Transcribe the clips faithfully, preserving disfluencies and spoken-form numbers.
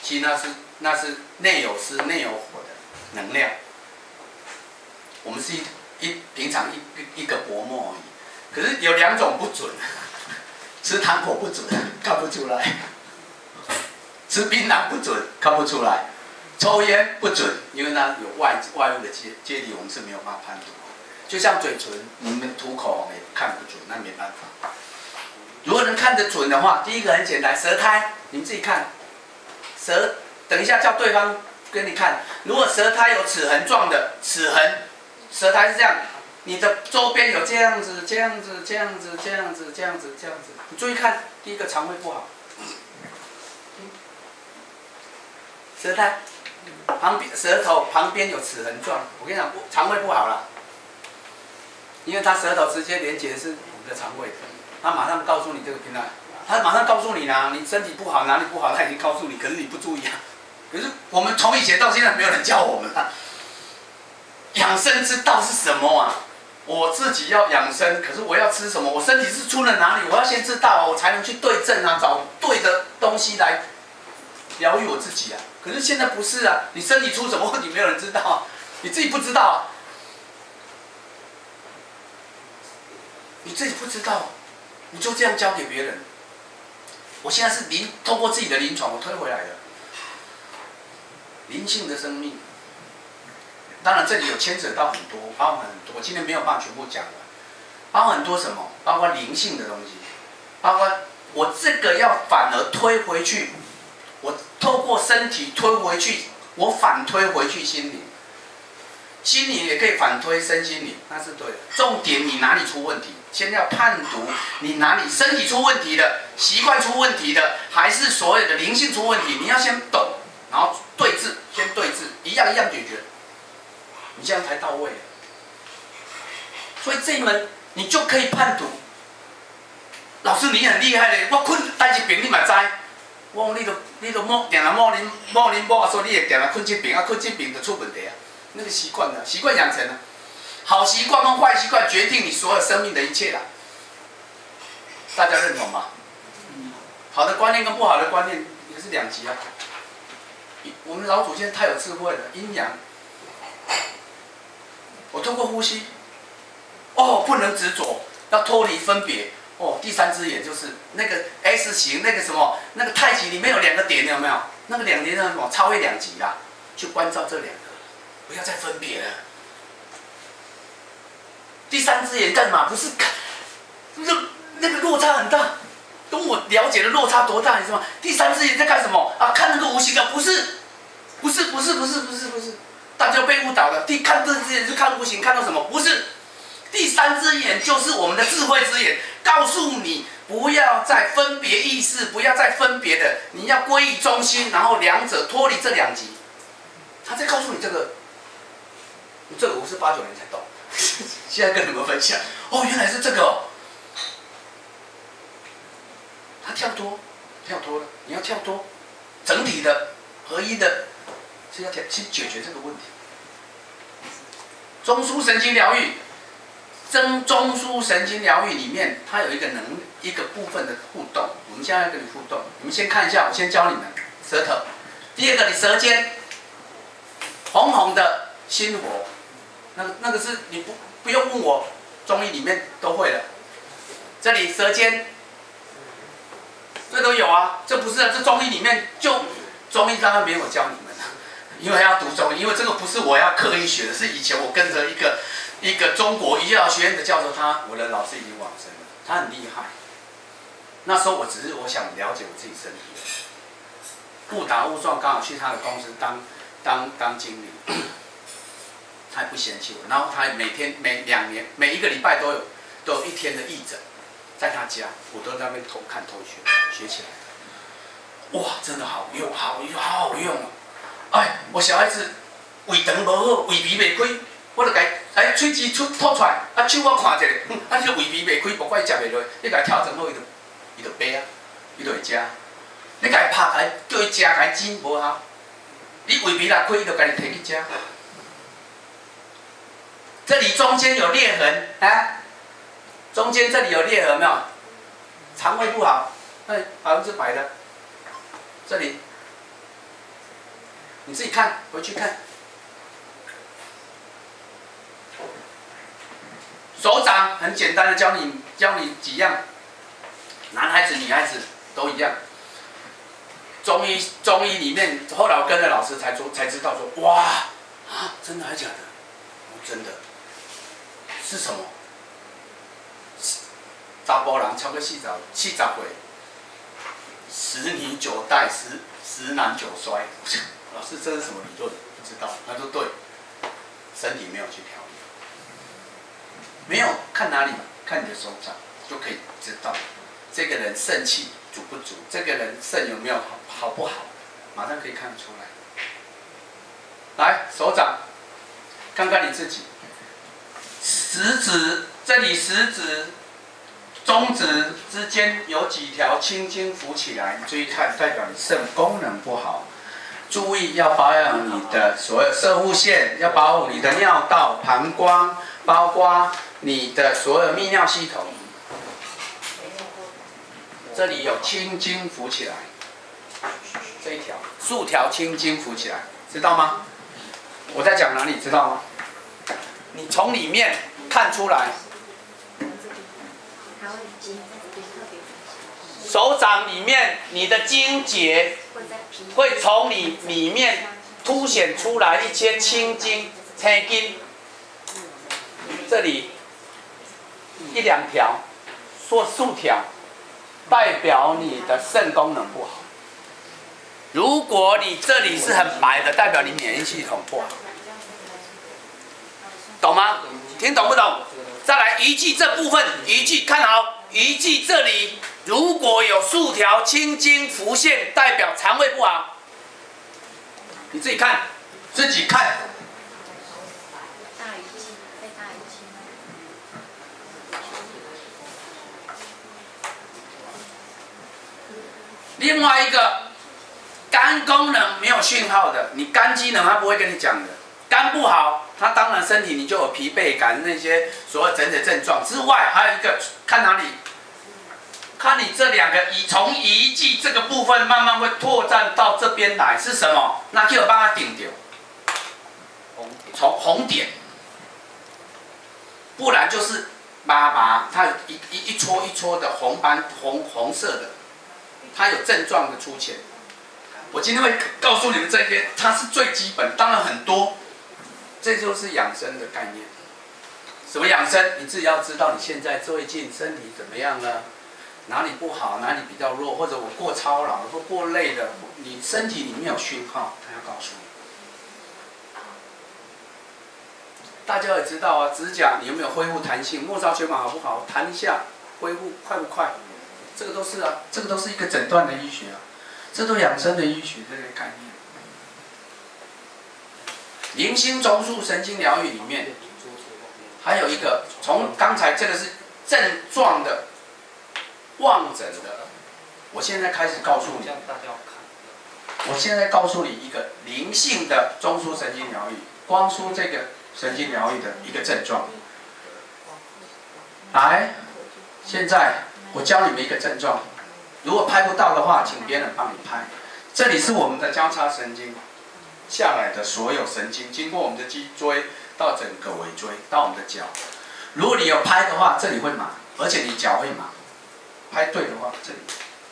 其实那是那是内有湿内有火的能量。我们是一一平常一一个薄膜而已。可是有两种不准，吃糖果不准，看不出来；吃槟榔不准，看不出来；抽烟不准，因为那有外外物的接接体，我们是没有办法判读。就像嘴唇，你们涂口红也看不准，那没办法。如果能看得准的话，第一个很简单，舌苔，你们自己看。舌，等一下叫对方跟你看。如果舌苔有齿痕状的，齿痕，舌苔是这样，你的周边有这样子、这样子、这样子、这样子、这样子、这样子，你注意看，第一个肠胃不好。舌苔旁边，舌头旁边有齿痕状，我跟你讲，肠胃不好了，因为它舌头直接连接的是我们的肠胃，它马上告诉你这个平台。他马上告诉你啦，你身体不好，哪里不好，他已经告诉你，可是你不注意啊。可是我们从以前到现在，没有人教我们啊。养生之道是什么啊？我自己要养生，可是我要吃什么？我身体是出了哪里？我要先知道啊，我才能去对症啊，找对的东西来疗愈我自己啊。可是现在不是啊，你身体出什么问题，没有人知道啊，你自己不知道啊，你自己不知道，你就这样交给别人。我现在是临通过自己的临床，我推回来的灵性的生命。当然这里有牵扯到很多，包含很多，我今天没有办法全部讲完。包含很多什么？包括灵性的东西，包括我这个要反而推回去，我透过身体推回去，我反推回去心灵。心灵也可以反推身心灵，那是对的。重点你哪里出问题？先要判读你哪里身体出问题的，习惯出问题的，还是所有的灵性出问题？你要先懂，然后对治，先对治，一样一样解决，你这样才到位。所以这一门你就可以判读。老师你很厉害嘞，我困带一病你嘛知，我讲你都你都摸定了摸恁摸恁摸，说你会定了困这病啊，困这病就出问题啊。那个习惯的，习惯养成了。好习惯跟坏习惯决定你所有生命的一切啦，大家认同吗？好的观念跟不好的观念也是两极啊。我们老祖先太有智慧了，阴阳。我通过呼吸，哦，不能执着，要脱离分别。哦，第三只眼就是那个 S 型那个什么，那个太极里面有两个点，有没有？那个两点是什么？超越两极啦，去关照这两个，不要再分别了。第三只眼干嘛？不是看，那那个落差很大，跟我了解的落差多大，你知道吗？第三只眼在干什么啊？看那个无形的，不是，不是，不是，不是，不是，不是，大家被误导了。第看这只眼是看无形，看到什么？不是，第三只眼就是我们的智慧之眼，告诉你不要再分别意识，不要再分别的，你要归于中心，然后两者脱离这两极。他在告诉你这个，这个我是八九年才懂。现在跟你们分享，哦，原来是这个哦。他跳脱，跳脱了，你要跳脱，整体的、合一的，是要去解决这个问题。中枢神经疗愈，中中枢神经疗愈里面，它有一个能一个部分的互动，我们现在要跟你互动。你们先看一下，我先教你们舌头。第二个，你舌尖红红的心火。那个那个是你不不用问我，中医里面都会了。这里舌尖，这都有啊，这不是啊，这中医里面就中医当然没有教你们，因为要读中医，因为这个不是我要刻意学的，是以前我跟着一个一个中国医药学院的教授，他我的老师已经往生了，他很厉害。那时候我只是我想了解我自己身体，误打误撞刚好去他的公司当当当经理。他也不嫌弃我，然后他每天每两年每一个礼拜都有都有一天的义诊，在他家，我都在那边偷看偷学学起来。哇，真的好用，好用，好好用哦！哎，我小孩子胃肠无好，胃鼻袂开，我就甲哎喙齿出吐出来，啊手我看一下，嗯，啊你个胃鼻袂开，无怪伊食袂落，你甲伊调整好，伊就伊就掰啊，伊就会食。你甲伊拍，甲伊叫伊食，甲伊煎无效。你胃鼻若开，伊就甲伊摕去食。这里中间有裂痕啊，中间这里有裂痕没有？肠胃不好，哎，百分之百的。这里你自己看，回去看。手掌很简单的教你教你几样，男孩子女孩子都一样。中医中医里面，后来我跟着老师才说才知道说，哇啊，真的还假的？哦，真的。是什么？查甫人超过四十四十岁，十女九代，十十男九衰。老师这是什么理论？不知道。他说对，身体没有去调理，没有看哪里，看你的手掌就可以知道这个人肾气足不足，这个人肾有没有好好不好，马上可以看得出来。来，手掌，看看你自己，食指这里食指。中指之间有几条青筋浮起来，你注意看，代表你肾功能不好。注意要保养你的所有摄护腺，要保护你的尿道、膀胱，包括你的所有泌尿系统。这里有青筋浮起来，这一条数条青筋浮起来，知道吗？我在讲哪里，知道吗？你从里面看出来。手掌里面，你的筋节会从你里面凸显出来一些青筋、青筋，这里一两条或数条，代表你的肾功能不好。如果你这里是很白的，代表你免疫系统不好，懂吗？听懂不懂？再来仪器这部分，仪器看好，仪器这里如果有数条青筋浮现，代表肠胃不好。你自己看，自己看。 大仪器，再大仪器。 另外一个，肝功能没有讯号的，你肝机能他不会跟你讲的。肝不好，它当然身体你就有疲惫感那些所有整体症状之外，还有一个看哪里？看你这两个仪从仪器这个部分慢慢会拓展到这边来是什么？那就有帮它顶掉，从红点，不然就是麻麻，它有一一一撮一撮的红斑红红色的，它有症状的出现。我今天会告诉你们这些，它是最基本，当然很多。这就是养生的概念。什么养生？你自己要知道你现在最近身体怎么样了，哪里不好，哪里比较弱，或者我过操劳或过累了，你身体里面有讯号，他要告诉你。大家也知道啊，指甲你有没有恢复弹性，末梢血管好不好，弹一下恢复快不快？这个都是啊，这个都是一个诊断的医学啊，这都养生的医学这个概念。灵性中枢神经疗愈里面，还有一个从刚才这个是症状的望诊的，我现在开始告诉你，我现在告诉你一个灵性的中枢神经疗愈，光说这个神经疗愈的一个症状。来，现在我教你们一个症状，如果拍不到的话，请别人帮你拍。这里是我们的交叉神经。下来的所有神经，经过我们的脊椎到整个尾椎到我们的脚。如果你有拍的话，这里会麻，而且你脚会麻。拍对的话，这里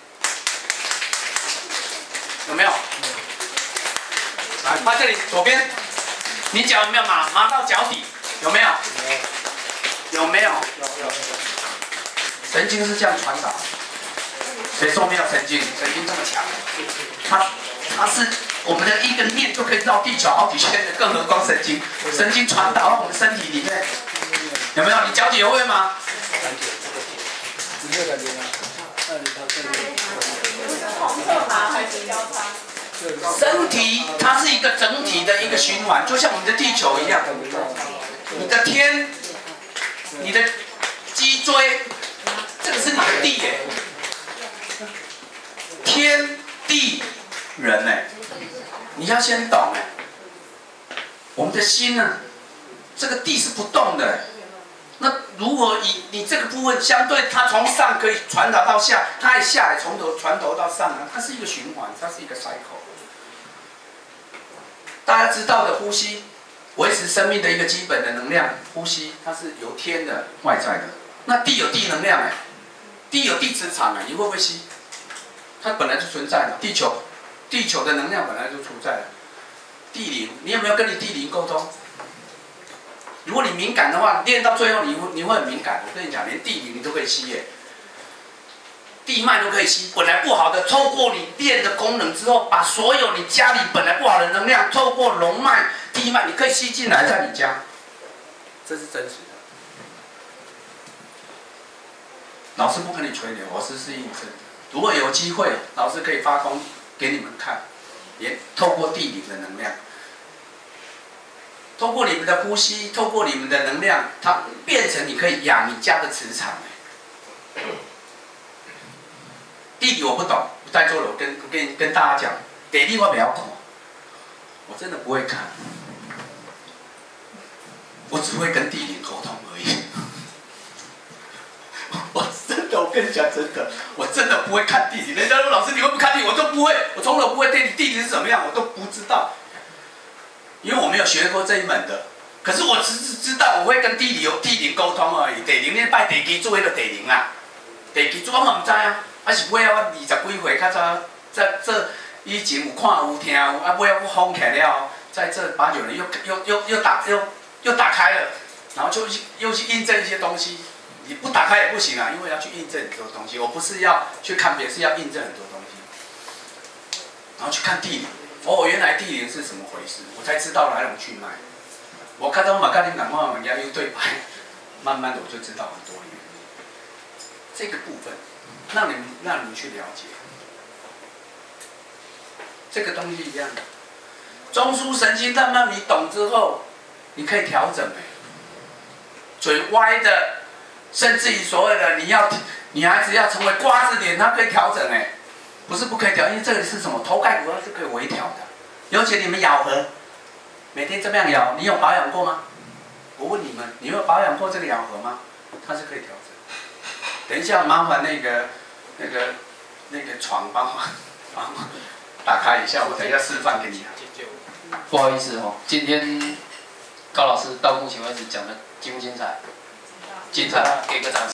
有没有？来，拍这里左边，你脚有没有麻？麻到脚底，有没有？有没有？有有。神经是这样传导。谁说没有神经？神经这么强，它它是。我们的一个念就可以绕地球好几圈的，更何况神经？神经传导到我们身体里面，有没有？你脚底有会吗？ 你有感觉吗？那你看这里。 红色麻还是交叉？ 身体它是一个整体的一个循环，就像我们的地球一样。你的天，你的脊椎，这个是你的地耶。天地人哎。你要先懂哎，我们的心呢，这个地是不动的。那如果以你这个部分相对，它从上可以传导到下，它也下来从头传导到上啊，它是一个循环，它是一个 cycle。 大家知道的呼吸，维持生命的一个基本的能量，呼吸它是由天的外在的。那地有地能量哎，地有地磁场哎，你会不会吸？它本来就存在的，地球，地球的能量本来就存在的。地灵，你有没有跟你地灵沟通？如果你敏感的话，练到最后你会你会很敏感。我跟你讲，连地灵你都可以吸耶，地脉都可以吸。本来不好的，透过你练的功能之后，把所有你家里本来不好的能量，透过龙脉、地脉，你可以吸进来，在你家，这是真实的。老师不跟你吹牛，老师是印证的。如果有机会，老师可以发功给你们看，也透过地理的能量。透过你们的呼吸，透过你们的能量，它变成你可以养你家的磁场。地理我不懂，在座的我跟跟跟大家讲，地理我不要懂，我真的不会看，我只会跟地理沟通而已。我真的，我跟你讲真的，我真的不会看地理。人家说老师你会不看地理，我都不会，我从来不会地理，地理是怎么样，我都不知道。因为我没有学过这一门的，可是我只是知道我会跟地理有地灵沟通而已。地灵咧拜地基主迄个地灵啦，地基主我嘛唔知啊，啊是尾啊我二十几岁较早，在这以前有看有听有，啊尾啊我封起来了，在这八九年又又又又打又又打开了，然后就又去印证一些东西。你不打开也不行啊，因为要去印证很多东西。我不是要去看别人，是要印证很多东西，然后去看地理。哦，原来地灵是怎么回事，我才知道来龙去脉。我看到马卡林讲话，人家又对白，慢慢的我就知道很多原因。这个部分，让你们让你们去了解，这个东西一样的。中枢神经让让你懂之后，你可以调整哎。嘴歪的，甚至于所谓的你要女孩子要成为瓜子脸，她可以调整哎。不是不可以调，因为这里是什么？头盖骨它是可以微调的。尤其你们咬合，每天这么样咬，你有保养过吗？我问你们，你有保养过这个咬合吗？它是可以调整。等一下，麻烦那个那个那个床帮我帮我打开一下，我等一下示范给你。 不好意思哦，今天高老师到目前为止讲的精不精彩？精彩，给个掌声。